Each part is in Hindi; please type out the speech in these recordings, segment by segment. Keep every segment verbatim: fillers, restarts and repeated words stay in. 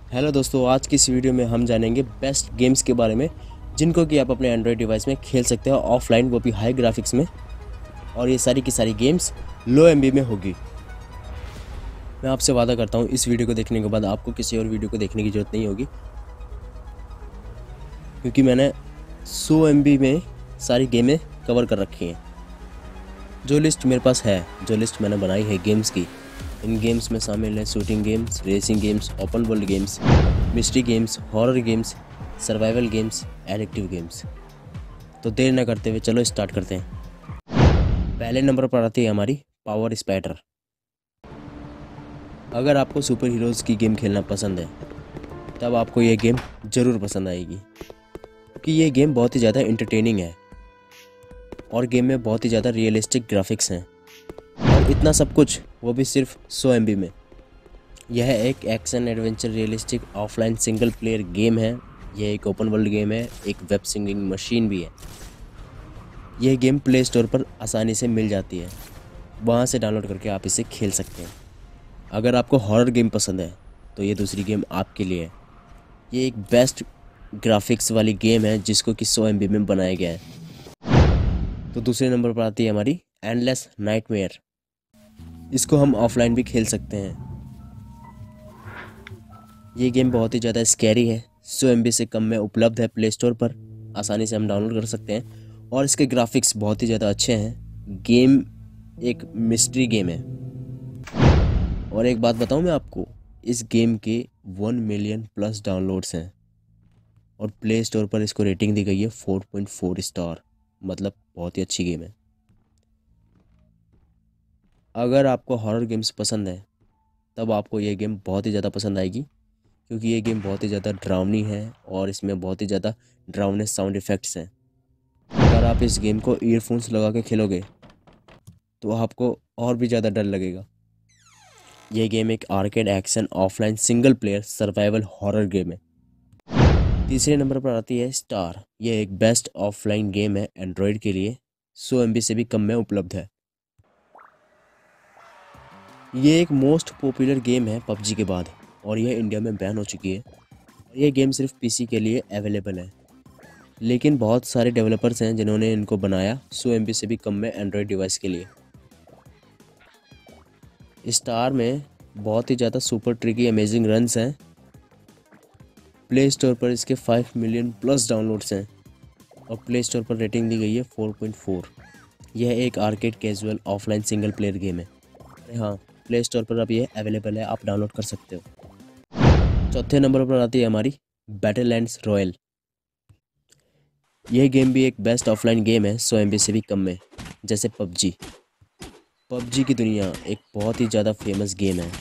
हेलो दोस्तों, आज की इस वीडियो में हम जानेंगे बेस्ट गेम्स के बारे में जिनको कि आप अपने एंड्रॉयड डिवाइस में खेल सकते हो ऑफलाइन, वो भी हाई ग्राफिक्स में। और ये सारी की सारी गेम्स लो एमबी में होगी। मैं आपसे वादा करता हूँ इस वीडियो को देखने के बाद आपको किसी और वीडियो को देखने की ज़रूरत नहीं होगी, क्योंकि मैंने सौ एमबी में सारी गेमें कवर कर रखी हैं। जो लिस्ट मेरे पास है, जो लिस्ट मैंने बनाई है गेम्स की, इन गेम्स में शामिल है shooting games, racing games, open world games, mystery games, horror games, survival games, addictive games. तो देर न करते हुए चलो स्टार्ट करते हैं। पहले नंबर पर आती है हमारी पावर स्पैटर। अगर आपको सुपर हीरोज़ की गेम खेलना पसंद है तब आपको ये गेम ज़रूर पसंद आएगी, क्योंकि ये गेम बहुत ही ज़्यादा इंटरटेनिंग है और गेम में बहुत ही ज़्यादा रियलिस्टिक ग्राफिक्स हैं। और इतना सब कुछ वो भी सिर्फ सौ एम बी में। यह एक action adventure realistic offline single player game है। यह एक ओपन वर्ल्ड गेम है, एक वेब सिंगिंग मशीन भी है। यह गेम प्ले स्टोर पर आसानी से मिल जाती है, वहाँ से डाउनलोड करके आप इसे खेल सकते हैं। अगर आपको हॉरर गेम पसंद है तो ये दूसरी गेम आपके लिए है। ये एक बेस्ट ग्राफिक्स वाली गेम है जिसको कि सौ एम बी में बनाया गया है। तो दूसरे नंबर पर आती है हमारी एंडलेस नाइटमेयर। इसको हम ऑफलाइन भी खेल सकते हैं। ये गेम बहुत ही ज़्यादा स्कैरी है। सौ एम बी से कम में उपलब्ध है प्ले स्टोर पर, आसानी से हम डाउनलोड कर सकते हैं और इसके ग्राफिक्स बहुत ही ज़्यादा अच्छे हैं। गेम एक मिस्ट्री गेम है। और एक बात बताऊं मैं आपको, इस गेम के वन मिलियन प्लस डाउनलोड्स हैं और प्ले स्टोर पर इसको रेटिंग दी गई है फोर पॉइंट फोर स्टार, मतलब बहुत ही अच्छी गेम है। अगर आपको हॉरर गेम्स पसंद है तब आपको ये गेम बहुत ही ज़्यादा पसंद आएगी, क्योंकि ये गेम बहुत ही ज़्यादा डरावनी है और इसमें बहुत ही ज़्यादा डरावने साउंड इफ़ेक्ट्स हैं। अगर आप इस गेम को ईयरफोन्स लगा के खेलोगे तो आपको और भी ज़्यादा डर लगेगा। यह गेम एक arcade action offline single player survival horror game है। तीसरे नंबर पर आती है स्टार। यह एक बेस्ट ऑफलाइन गेम है एंड्रॉयड के लिए, सौ एम बी से भी कम में उपलब्ध है। ये एक मोस्ट पॉपुलर गेम है पबजी के बाद, और यह इंडिया में बैन हो चुकी है। और यह गेम सिर्फ पीसी के लिए अवेलेबल है, लेकिन बहुत सारे डेवलपर्स हैं जिन्होंने इनको बनाया सौ एम बी से भी कम में एंड्रॉयड डिवाइस के लिए। स्टार में बहुत ही ज़्यादा सुपर ट्रिकी अमेजिंग रन्स हैं। प्ले स्टोर पर इसके फाइव मिलियन प्लस डाउनलोड्स हैं और प्ले स्टोर पर रेटिंग दी गई है फोर पॉइंट फोर। यह एक arcade casual offline single player game है। अरे हाँ, प्ले स्टोर पर अब ये अवेलेबल है, आप डाउनलोड कर सकते हो। चौथे नंबर पर आती है हमारी बैटललैंड्स रॉयल। यह गेम भी एक बेस्ट ऑफलाइन गेम है, सौ एम बी से भी कम में। जैसे पबजी पबजी की दुनिया एक बहुत ही ज़्यादा फेमस गेम है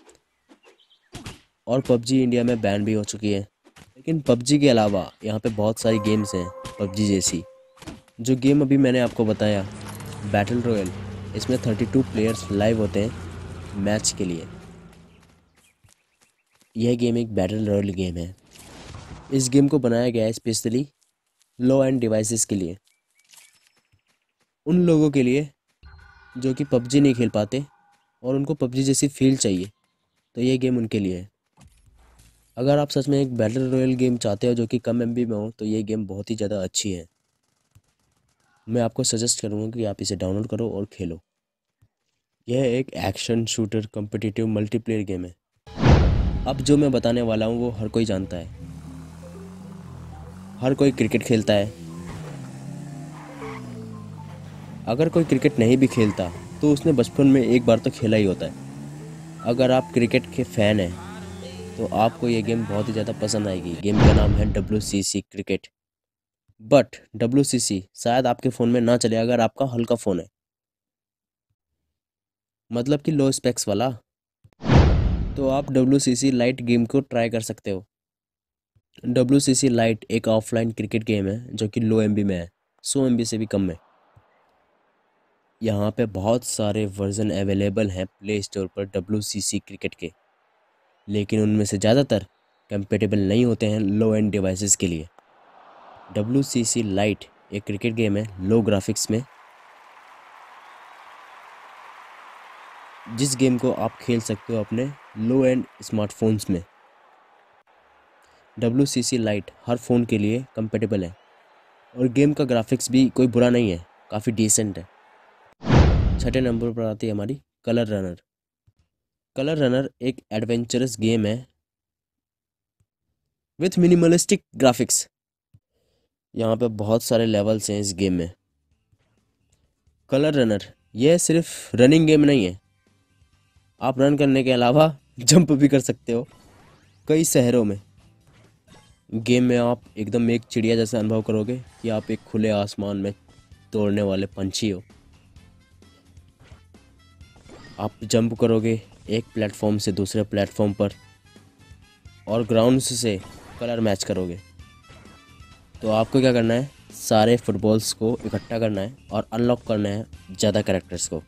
और पबजी इंडिया में बैन भी हो चुकी है। लेकिन पबजी के अलावा यहाँ पे बहुत सारी गेम्स हैं पबजी जैसी। जो गेम अभी मैंने आपको बताया बैटल रॉयल, इसमें थर्टी टू प्लेयर्स लाइव होते हैं मैच के लिए। यह गेम एक बैटल रॉयल गेम है। इस गेम को बनाया गया है स्पेशली लो एंड डिवाइसेस के लिए, उन लोगों के लिए जो कि पबजी नहीं खेल पाते और उनको पबजी जैसी फील चाहिए, तो ये गेम उनके लिए है। अगर आप सच में एक बैटल रॉयल गेम चाहते हो जो कि कम एमबी में हो तो ये गेम बहुत ही ज़्यादा अच्छी है। मैं आपको सजेस्ट करूँगा कि आप इसे डाउनलोड करो और खेलो। यह एक action shooter competitive multiplayer game है। अब जो मैं बताने वाला हूँ वो हर कोई जानता है। हर कोई क्रिकेट खेलता है। अगर कोई क्रिकेट नहीं भी खेलता तो उसने बचपन में एक बार तो खेला ही होता है। अगर आप क्रिकेट के फ़ैन हैं तो आपको ये गेम बहुत ही ज़्यादा पसंद आएगी। गेम का नाम है W C C cricket. But W C C शायद आपके फ़ोन में ना चले अगर आपका हल्का फ़ोन है, मतलब कि लो स्पेक्स वाला। तो आप W C C lite game को ट्राई कर सकते हो। डब्ल्यू सी सी लाइट एक ऑफलाइन क्रिकेट गेम है जो कि लो एम बी में है, सौ एम बी से भी कम में। यहाँ पे बहुत सारे वर्जन अवेलेबल हैं प्ले स्टोर पर डब्ल्यू सी सी क्रिकेट के, लेकिन उनमें से ज़्यादातर कंपेटेबल नहीं होते हैं लो एंड डिवाइसेस के लिए। डब्ल्यू सी सी लाइट एक क्रिकेट गेम है लो ग्राफिक्स में, जिस गेम को आप खेल सकते हो अपने लो एंड स्मार्टफोन्स में। डब्ल्यू सी सी लाइट हर फ़ोन के लिए कंपेटेबल है और गेम का ग्राफिक्स भी कोई बुरा नहीं है, काफ़ी डिसेंट है। छठे नंबर पर आती है हमारी कलर रनर। कलर रनर एक एडवेंचरस गेम है विथ मिनिमलिस्टिक ग्राफिक्स। यहाँ पे बहुत सारे लेवल्स हैं इस गेम में। कलर रनर यह सिर्फ रनिंग गेम नहीं है, आप रन करने के अलावा जंप भी कर सकते हो कई शहरों में। गेम में आप एकदम एक चिड़िया जैसा अनुभव करोगे कि आप एक खुले आसमान में दौड़ने वाले पंछी हो। आप जंप करोगे एक प्लेटफॉर्म से दूसरे प्लेटफॉर्म पर और ग्राउंड्स से कलर मैच करोगे। तो आपको क्या करना है, सारे फुटबॉल्स को इकट्ठा करना है और अनलॉक करना है ज़्यादा कैरेक्टर्स को।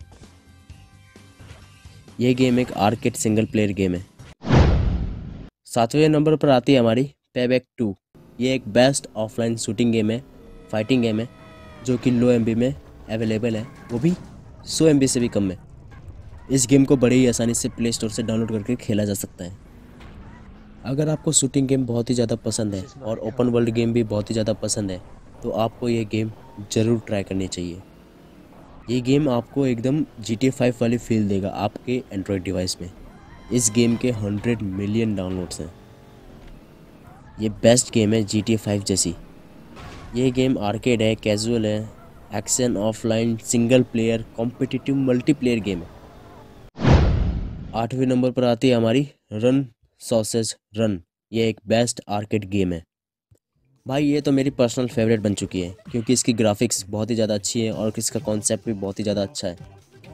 यह गेम एक आर्केड सिंगल प्लेयर गेम है। सातवें नंबर पर आती है हमारी पेबैक टू। ये एक बेस्ट ऑफलाइन शूटिंग गेम है, फाइटिंग गेम है, जो कि लो एम बी में अवेलेबल है, वो भी सौ एम बी से भी कम में। इस गेम को बड़े ही आसानी से प्ले स्टोर से डाउनलोड करके खेला जा सकता है। अगर आपको शूटिंग गेम बहुत ही ज़्यादा पसंद है और ओपन वर्ल्ड गेम भी बहुत ही ज़्यादा पसंद है तो आपको ये गेम ज़रूर ट्राई करनी चाहिए। ये गेम आपको एकदम जी टी ए फाइव वाली फील देगा आपके एंड्रॉयड डिवाइस में। इस गेम के हंड्रेड मिलियन डाउनलोड्स हैं। ये बेस्ट गेम है जी टी ए फाइव जैसी। ये गेम आर्केड है, कैजुअल है, action, offline, single player, competitive, multiplayer game है। आठवें नंबर पर आती है हमारी रन सॉसेज रन। ये एक बेस्ट आर्केड गेम है। भाई ये तो मेरी पर्सनल फेवरेट बन चुकी है क्योंकि इसकी ग्राफिक्स बहुत ही ज़्यादा अच्छी है और इसका कॉन्सेप्ट भी बहुत ही ज़्यादा अच्छा है।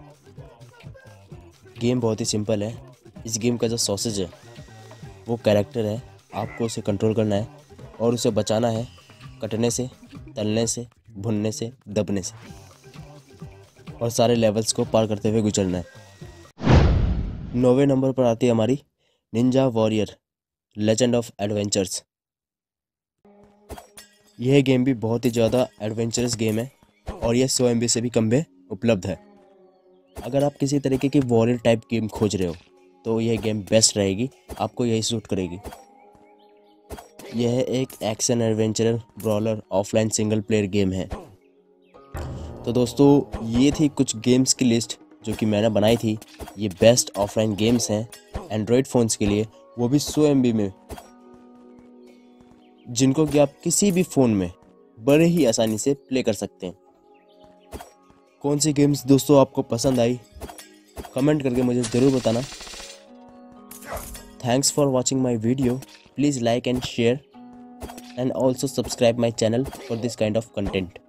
गेम बहुत ही सिंपल है। इस गेम का जो सॉसेज है वो कैरेक्टर है, आपको उसे कंट्रोल करना है और उसे बचाना है कटने से, तलने से, भुनने से, दबने से, और सारे लेवल्स को पार करते हुए गुजरना है। नौवें नंबर पर आती है हमारी ninja warrior legend of adventures. यह गेम भी बहुत ही ज़्यादा एडवेंचरस गेम है और यह सौ एम बी से भी कम में उपलब्ध है। अगर आप किसी तरीके की वॉरियर टाइप गेम खोज रहे हो तो यह गेम बेस्ट रहेगी, आपको यही सूट करेगी। यह एक action adventure brawler offline single player game है। तो दोस्तों ये थी कुछ गेम्स की लिस्ट जो कि मैंने बनाई थी। ये बेस्ट ऑफलाइन गेम्स हैं एंड्रॉयड फ़ोन्स के लिए, वो भी सौ एम बी में, जिनको कि आप किसी भी फ़ोन में बड़े ही आसानी से प्ले कर सकते हैं। कौन सी गेम्स दोस्तों आपको पसंद आई कमेंट करके मुझे ज़रूर बताना। Thanks for watching my video. Please like and share and also subscribe my channel for this kind of content.